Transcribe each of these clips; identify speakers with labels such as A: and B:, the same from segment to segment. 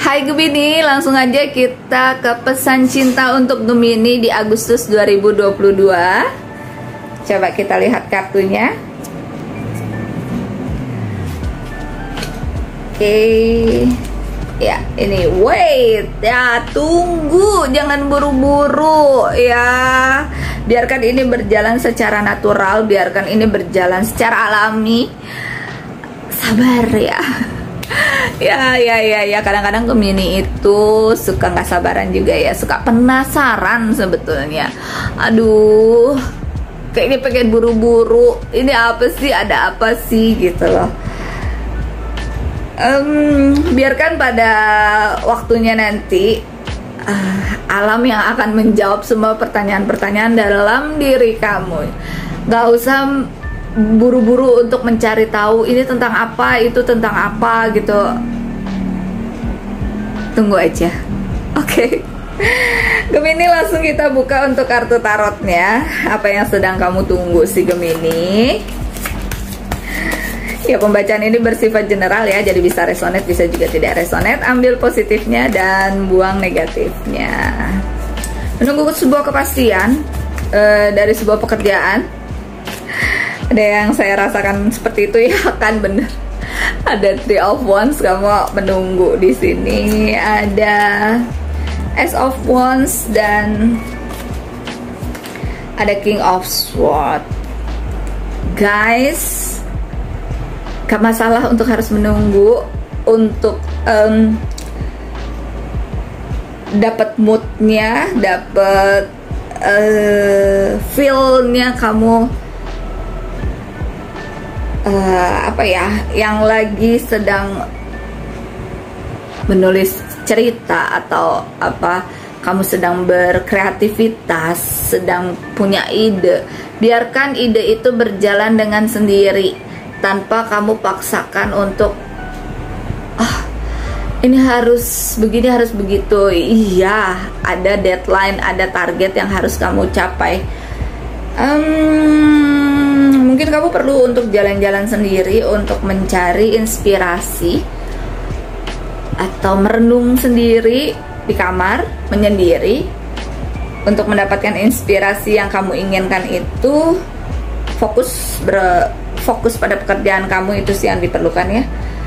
A: Hai Gemini, langsung aja kita ke pesan cinta untuk Gemini di Agustus 2022. Coba kita lihat kartunya. Oke. Ya, ini wait. Ya, tunggu, jangan buru-buru ya. Biarkan ini berjalan secara natural, biarkan ini berjalan secara alami. Sabar ya. Ya, kadang-kadang Gemini itu suka nggak sabaran juga ya, suka penasaran sebetulnya. Aduh, kayaknya pengen buru-buru. Ini apa sih? Ada apa sih gitu loh. Biarkan pada waktunya nanti alam yang akan menjawab semua pertanyaan-pertanyaan dalam diri kamu. Gak usah buru-buru untuk mencari tahu ini tentang apa, itu tentang apa gitu. Tunggu aja. Oke. Gemini, langsung kita buka untuk kartu tarotnya. Apa yang sedang kamu tunggu sih Gemini? Ya, pembacaan ini bersifat general ya, jadi bisa resonate, bisa juga tidak resonate. Ambil positifnya dan buang negatifnya. Menunggu sebuah kepastian dari sebuah pekerjaan. Ada yang saya rasakan seperti itu ya, kan bener. Ada Three of Wands, kamu menunggu di sini. Ada Ace of Wands dan ada King of Swords. Guys, gak masalah untuk harus menunggu untuk dapat moodnya, dapat feel-nya kamu. Apa ya, yang lagi sedang menulis cerita atau apa, kamu sedang berkreativitas, sedang punya ide. Biarkan ide itu berjalan dengan sendiri tanpa kamu paksakan untuk ini harus begini, harus begitu. Iya, ada deadline, ada target yang harus kamu capai. Mungkin kamu perlu untuk jalan-jalan sendiri untuk mencari inspirasi atau merenung sendiri di kamar, menyendiri untuk mendapatkan inspirasi yang kamu inginkan itu. Fokus pada pekerjaan kamu, itu sih yang diperlukan ya.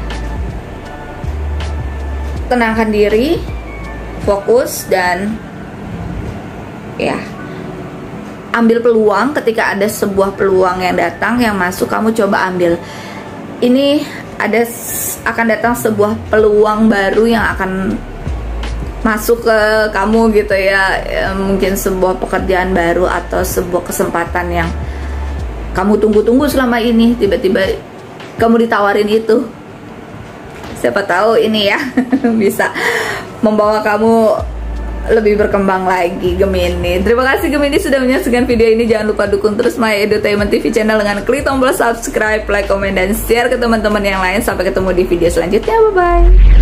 A: Tenangkan diri, fokus, dan ya, ambil peluang. Ketika ada sebuah peluang yang datang, yang masuk, kamu coba ambil. Ini akan datang sebuah peluang baru yang akan masuk ke kamu gitu ya. Mungkin sebuah pekerjaan baru atau sebuah kesempatan yang kamu tunggu-tunggu selama ini, tiba-tiba kamu ditawarin itu. Siapa tahu ini ya bisa membawa kamu lebih berkembang lagi Gemini. Terima kasih Gemini sudah menyaksikan video ini. Jangan lupa dukung terus My Edutainment TV channel dengan klik tombol subscribe, like, komen, dan share ke teman-teman yang lain. Sampai ketemu di video selanjutnya. Bye bye.